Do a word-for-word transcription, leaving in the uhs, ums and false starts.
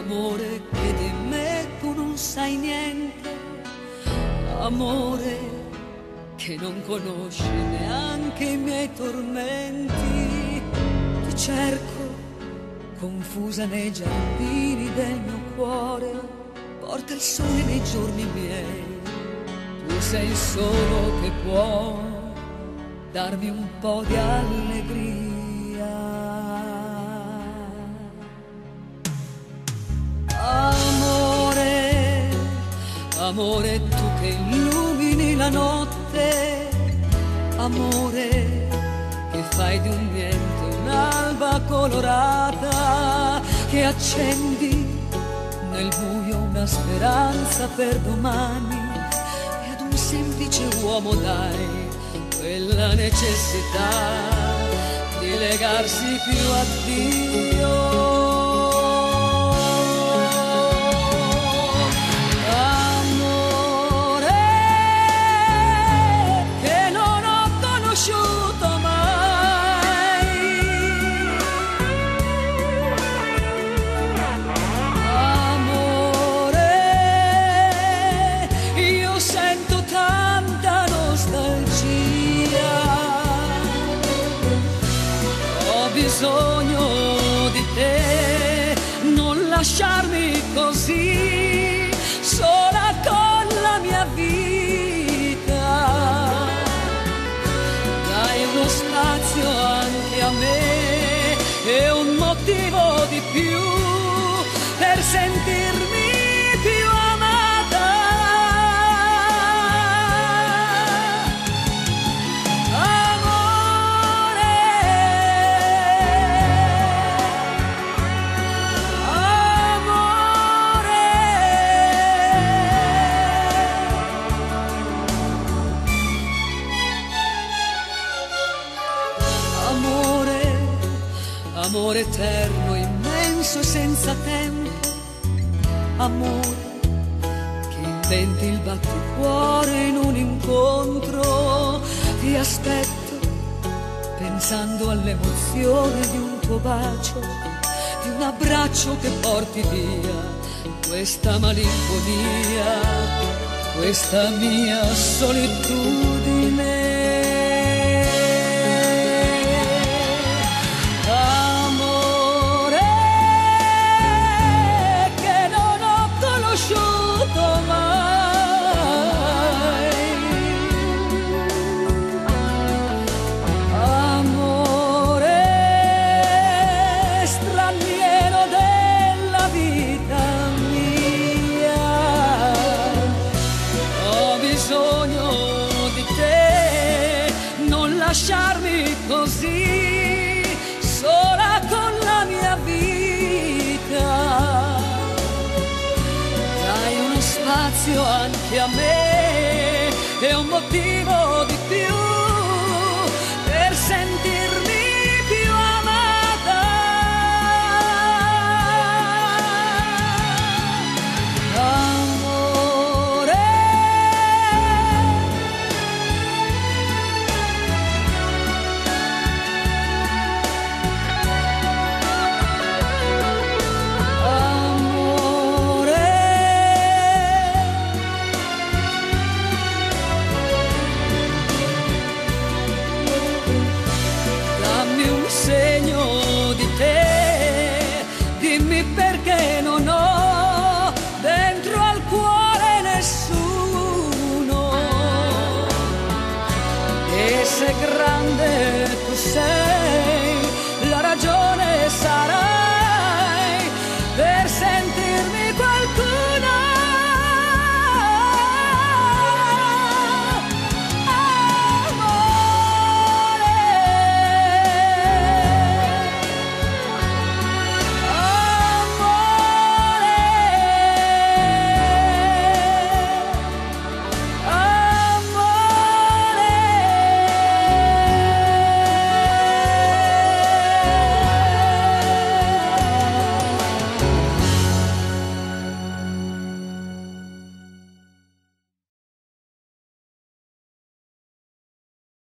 amore che di me tu non sai niente, amore che non conosci neanche i miei tormenti. Ti cerco confusa nei giardini del mio cuore, porta il sole nei giorni miei, tu sei il solo che può darmi un po' di allegria. Amore, amore tu che illumini la notte, amore che fai di un niente un'alba colorata, che accendi nel buio una speranza per domani, e ad un semplice uomo dai quella necessità di legarsi più a Dio. Bisogno di te, non lasciarmi così sola con la mia vita. Dai uno spazio anche a me e un motivo di più per sentirmi più amata. Amore eterno, immenso e senza tempo, amore che inventi il batticuore in un incontro. Ti aspetto pensando all'emozione di un tuo bacio, di un abbraccio che porti via questa malinconia, questa mia solitudine. Lasciarmi così sola con la mia vita. Dai uno spazio anche a me e un motivo di